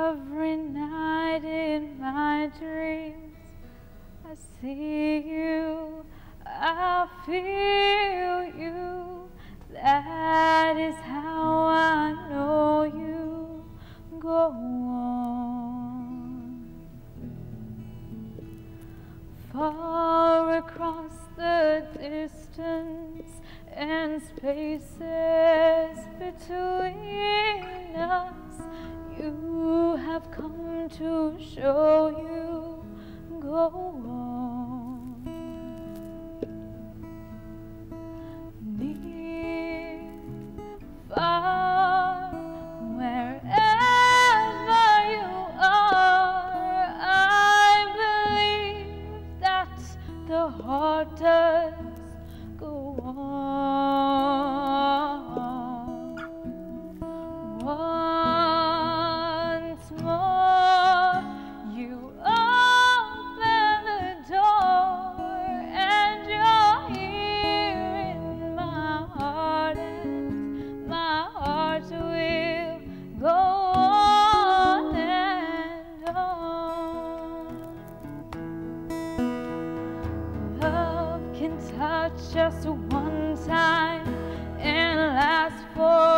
Every night in my dreams, I see you, I feel you. That is how I know you. Go on. Far across the distance and spaces between us, you have come to show you. Go on. Near, far, wherever you are, I believe that the heart does go on. Once more, you open the door, and you're here in my heart, and my heart will go on and on. Love can touch just one time and last for